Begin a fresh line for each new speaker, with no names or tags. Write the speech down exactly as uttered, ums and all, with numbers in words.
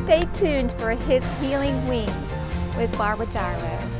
Stay tuned for his Healing Wings with Barbara Jarreau.